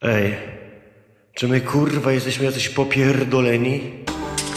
Ej, czy my kurwa jesteśmy jacyś popierdoleni?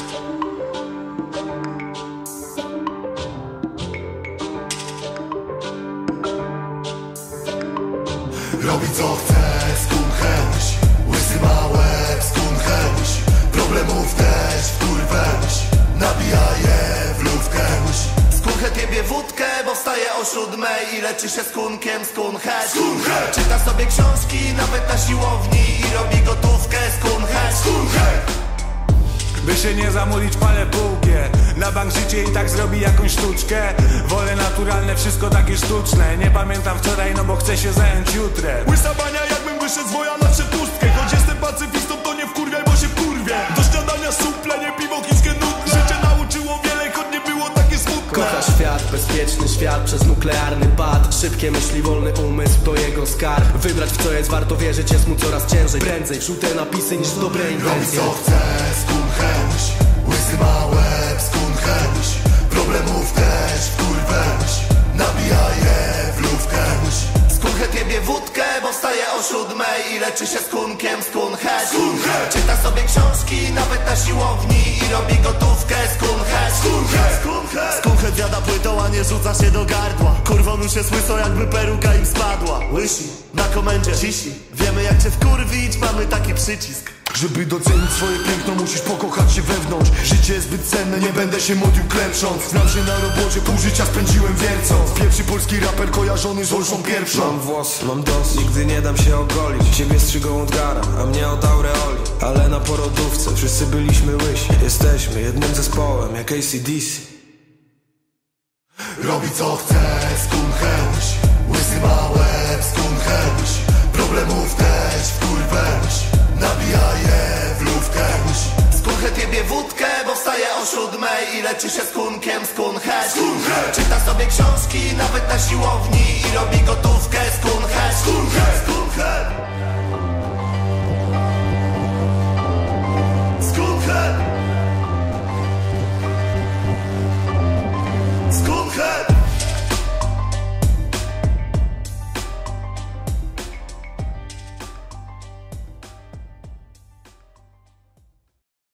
Robi co chce, skunchęś. Łysy ma łeb, skunchęś. Problemów też wkurwęś. Nabija je w lówkęś. Skunchęt jebie wódkę, bo wstaje o 7 i leczy się skunkiem, skunchęć. Czyta sobie książki, nawet na siłowni i robi gotówkę, skunchęć. By się nie zamulić, palę półkie. Na bank życie i tak zrobi jakąś sztuczkę. Wolę naturalne, wszystko takie sztuczne. Nie pamiętam wczoraj, no bo chcę się zająć jutrem. Łysa bania, jakbym wyszedł z woja na przepustkę. Choć jestem pacyfistą, to nie wkurwiaj, bo się wkurwię. Do śniadania suple, nie piwo chińskie nudne. Życie nauczyło wiele, choć nie było takie smutne. Kocha świat, bezpieczny świat przez nuklearny pad. Szybkie myśli, wolny umysł to jego skarb. Wybrać w co jest warto wierzyć jest mu coraz ciężej. Prędzej żółte napisy niż dobre Robi intencje. co chce, skunchęś. Łysy ma łeb, skunchęś. Problemów też wkurwęś. Nabija je w lówkęś. Skunchęt jebie wódkę, bo wstaje o 7 i leczy się skunkiem, skunchęć. Czyta sobie książki, nawet na siłowni i robi gotówkę, skunchęć. Skunchęt zjada płytą, a nie rzuca się do gardła. Kurwą już jest łyso, jakby peruka im spadła. Łysi, na komendzie cisi. Wiemy jak cię wkurwić, mamy taki przycisk. Żeby docenić swoje piękno, musisz pokochać się wewnątrz. Życie jest zbyt cenne, nie będę się modlił klęcząc. Znam się na robocie, pół życia spędziłem wiercąc. Pierwszy polski raper kojarzony z Olszą pierwszą. Mam włosy, mam dos, nigdy nie dam się ogolić. Ciebie strzygą od gara, a mnie od aureoli. Ale na porodówce wszyscy byliśmy łysi. Jesteśmy jednym zespołem jak AC/DC. Robi co chce, skunchęś. Łysy ma łeb, skunchęś. Problemów też wkurwęś. Nabija je w lówkęś. Skunchęt jebie wódkę, bo wstaje o 7 i leczy się skunkiem, skunchęć. Czyta sobie książki, nawet na siłowni i robi gotówkę, skunchęć.